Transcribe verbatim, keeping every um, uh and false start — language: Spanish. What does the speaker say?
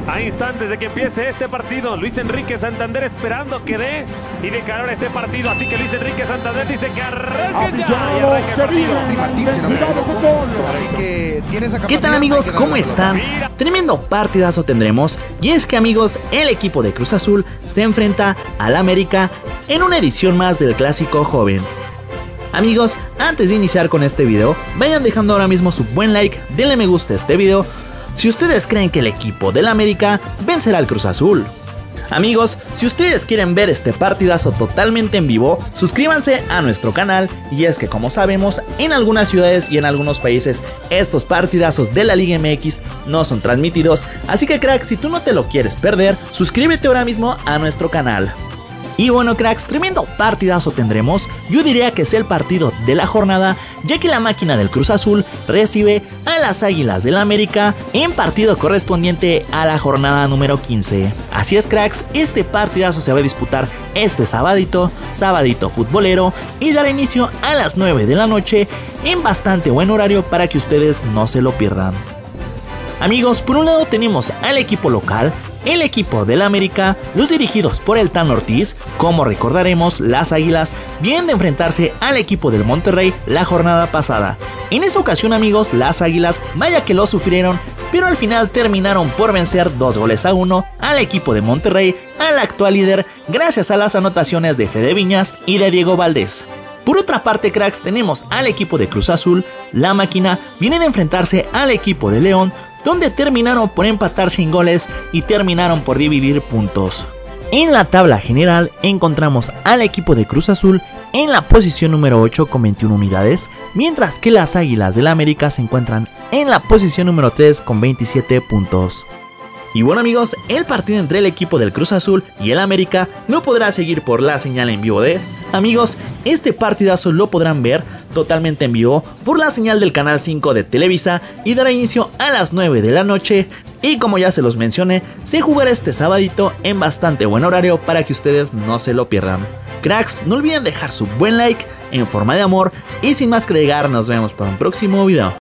A instantes de que empiece este partido, Luis Enrique Santander esperando que dé y de calor este partido. Así que Luis Enrique Santander dice que arranque ya y arranque el partido. ¿Qué tal, amigos? ¿Cómo están? Tremendo partidazo tendremos, y es que, amigos, el equipo de Cruz Azul se enfrenta al América en una edición más del Clásico Joven. Amigos, antes de iniciar con este video, vayan dejando ahora mismo su buen like, denle me gusta a este video si ustedes creen que el equipo del América vencerá al Cruz Azul. Amigos, si ustedes quieren ver este partidazo totalmente en vivo, suscríbanse a nuestro canal, y es que, como sabemos, en algunas ciudades y en algunos países estos partidazos de la Liga M X no son transmitidos, así que, crack, si tú no te lo quieres perder, suscríbete ahora mismo a nuestro canal. Y bueno, cracks, tremendo partidazo tendremos. Yo diría que es el partido de la jornada, ya que la máquina del Cruz Azul recibe a las Águilas del América en partido correspondiente a la jornada número quince. Así es, cracks, este partidazo se va a disputar este sabadito, sabadito futbolero, y dará inicio a las nueve de la noche en bastante buen horario para que ustedes no se lo pierdan. Amigos, por un lado tenemos al equipo local, el equipo del América, los dirigidos por el Tan Ortiz. Como recordaremos, las Águilas vienen de enfrentarse al equipo del Monterrey la jornada pasada. En esa ocasión, amigos, las Águilas, vaya que lo sufrieron, pero al final terminaron por vencer dos goles a uno al equipo de Monterrey, al actual líder, gracias a las anotaciones de Fede Viñas y de Diego Valdés. Por otra parte, cracks, tenemos al equipo de Cruz Azul. La máquina viene de enfrentarse al equipo de León, donde terminaron por empatar sin goles y terminaron por dividir puntos. En la tabla general encontramos al equipo de Cruz Azul en la posición número ocho con veintiuna unidades, mientras que las Águilas del América se encuentran en la posición número tres con veintisiete puntos. Y bueno, amigos, el partido entre el equipo del Cruz Azul y el América lo podrá seguir por la señal en vivo de... Amigos, este partidazo lo podrán ver totalmente en vivo por la señal del canal cinco de Televisa y dará inicio a las nueve de la noche. Y como ya se los mencioné, se jugará este sabadito en bastante buen horario para que ustedes no se lo pierdan. Cracks, no olviden dejar su buen like en forma de amor, y sin más que agregar, nos vemos para un próximo video.